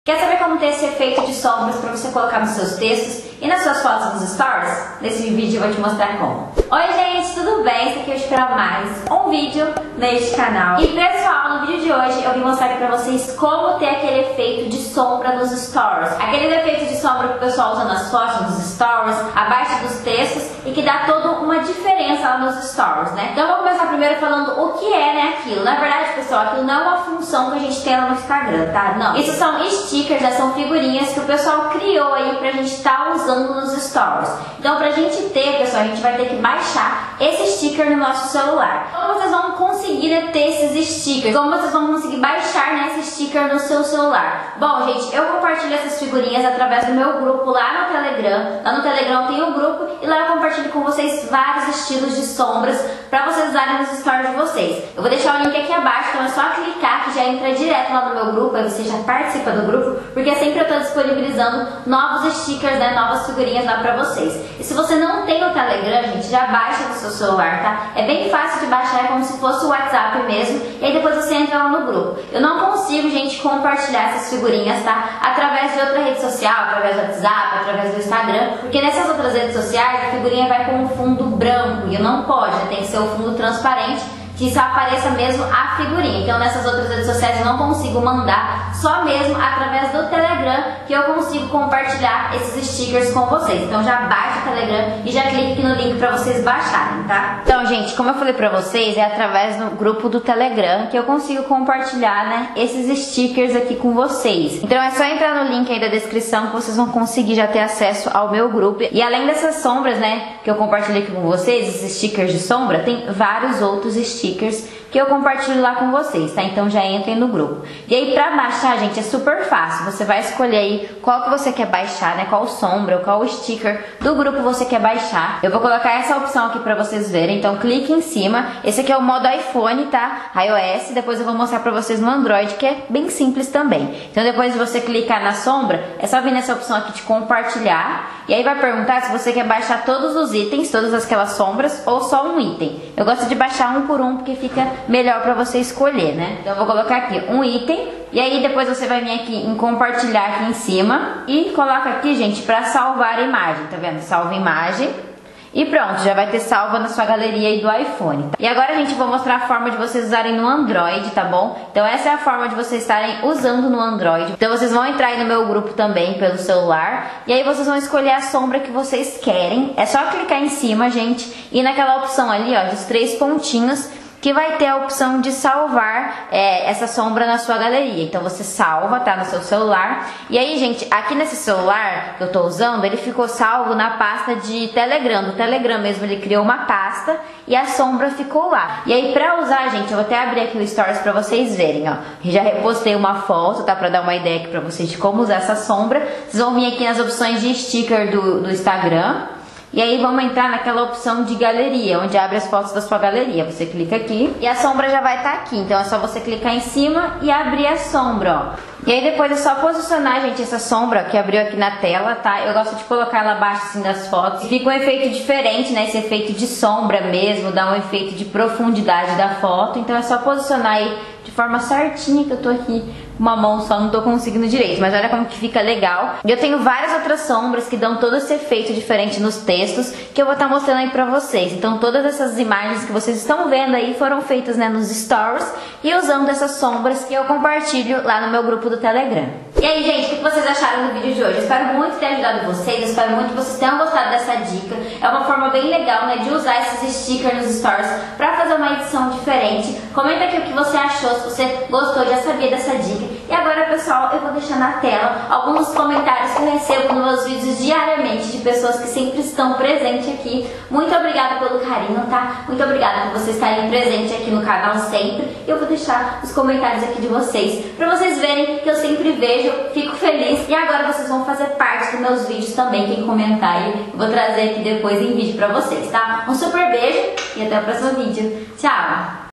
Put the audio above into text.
Quer saber como ter esse efeito de sombras para você colocar nos seus textos e nas suas fotos dos stories? Nesse vídeo eu vou te mostrar como. Oi gente, tudo bem? Esse aqui eu espero mais um vídeo neste canal. E pessoal, no vídeo de hoje eu vim mostrar aqui pra vocês como ter aquele efeito de sombra nos stories. Aquele efeito de sombra que o pessoal usa nas fotos, nos stories, abaixo dos textos e que dá toda uma diferença lá nos stories, né? Então eu vou começar primeiro falando o que é, né, aquilo. Na verdade, pessoal, aquilo não é uma função que a gente tem lá no Instagram, tá? Não. Isso são stickers, né? São figurinhas que o pessoal criou aí pra gente estar usando nos stories. Então pra gente ter, pessoal, a gente vai ter que baixar esse sticker no nosso celular. Como vocês vão conseguir, né, ter esses stickers? Como vocês vão conseguir baixar, né, esse sticker no seu celular? Bom, gente, eu compartilho essas figurinhas através do meu grupo lá no Telegram. Lá no Telegram tem um grupo e lá eu compartilho com vocês vários estilos de sombras pra vocês usarem nos stories de vocês. Eu vou deixar o link aqui abaixo, então é só clicar que já entra direto lá no meu grupo, aí você já participa do grupo, porque sempre eu tô disponibilizando novos stickers, né, novas figurinhas lá pra vocês. E se você não tem o Telegram, gente, já baixa no seu celular, tá? É bem fácil de baixar, é como se fosse o WhatsApp mesmo, e aí depois você entra lá no grupo. Eu não consigo, gente, compartilhar essas figurinhas, tá? Através de outra rede social, através do WhatsApp, através do Instagram, porque nessas outras redes sociais a figurinha vai com um fundo branco, e não pode, né? Tem que ser o fundo transparente, que só apareça mesmo a figurinha. Então nessas outras redes sociais eu não consigo mandar, só mesmo através do Telegram que eu consigo compartilhar esses stickers com vocês. Então já baixa o Telegram e já clique aqui no link pra vocês baixarem, tá? Então, gente, como eu falei pra vocês, é através do grupo do Telegram que eu consigo compartilhar, né, esses stickers aqui com vocês. Então é só entrar no link aí da descrição que vocês vão conseguir já ter acesso ao meu grupo. E além dessas sombras, né, que eu compartilhei aqui com vocês, esses stickers de sombra, tem vários outros stickers que eu compartilho lá com vocês, tá? Então já entrem no grupo. E aí pra baixar, gente, é super fácil. Você vai escolher aí qual que você quer baixar, né? Qual sombra ou qual sticker do grupo você quer baixar. Eu vou colocar essa opção aqui pra vocês verem. Então clique em cima. Esse aqui é o modo iPhone, tá? iOS. Depois eu vou mostrar pra vocês no Android, que é bem simples também. Então depois de você clicar na sombra, é só vir nessa opção aqui de compartilhar. E aí vai perguntar se você quer baixar todos os itens, todas aquelas sombras, ou só um item. Eu gosto de baixar um por um, porque fica melhor pra você escolher, né? Então eu vou colocar aqui um item, e aí depois você vai vir aqui em compartilhar aqui em cima, e coloca aqui, gente, pra salvar a imagem, tá vendo? Salva imagem. E pronto, já vai ter salva na sua galeria aí do iPhone. E agora, gente, vou mostrar a forma de vocês usarem no Android, tá bom? Então essa é a forma de vocês estarem usando no Android. Então vocês vão entrar aí no meu grupo também pelo celular. E aí vocês vão escolher a sombra que vocês querem. É só clicar em cima, gente, e naquela opção ali, ó, dos 3 pontinhos, que vai ter a opção de salvar essa sombra na sua galeria. Então você salva, tá, no seu celular. E aí, gente, aqui nesse celular que eu tô usando, ele ficou salvo na pasta de Telegram. Do Telegram mesmo, ele criou uma pasta e a sombra ficou lá. E aí, pra usar, gente, eu vou até abrir aqui o Stories pra vocês verem, ó. Já repostei uma foto, tá, pra dar uma ideia aqui pra vocês de como usar essa sombra. Vocês vão vir aqui nas opções de sticker do Instagram. E aí vamos entrar naquela opção de galeria, onde abre as fotos da sua galeria. Você clica aqui e a sombra já vai estar aqui. Então é só você clicar em cima e abrir a sombra, ó. E aí depois é só posicionar, gente, essa sombra que abriu aqui na tela, tá? Eu gosto de colocar ela abaixo, assim, das fotos. Fica um efeito diferente, né? Esse efeito de sombra mesmo, dá um efeito de profundidade da foto. Então é só posicionar aí de forma certinha, que eu tô aqui com uma mão só, não tô conseguindo direito. Mas olha como que fica legal. E eu tenho várias outras sombras que dão todo esse efeito diferente nos textos, que eu vou estar mostrando aí pra vocês. Então todas essas imagens que vocês estão vendo aí foram feitas, né, nos stories, e usando essas sombras que eu compartilho lá no meu grupo do Telegram. E aí, gente, o que vocês acharam do vídeo de hoje? Eu espero muito ter ajudado vocês, eu espero muito que vocês tenham gostado dessa dica. É uma forma bem legal, né, de usar esses stickers nos stories pra fazer uma edição diferente. Comenta aqui o que você achou, se você gostou, já sabia dessa dica. E agora, pessoal, eu vou deixar na tela alguns comentários que eu recebo nos meus vídeos diariamente de pessoas que sempre estão presentes aqui. Muito obrigada pelo carinho, tá? Muito obrigada por vocês estarem presentes aqui no canal sempre. Eu vou deixar os comentários aqui de vocês, pra vocês verem que eu sempre vejo, fico feliz. E agora vocês vão fazer parte dos meus vídeos também, quem comentar aí, eu vou trazer aqui depois em vídeo pra vocês, tá? Um super beijo e até o próximo vídeo. Tchau!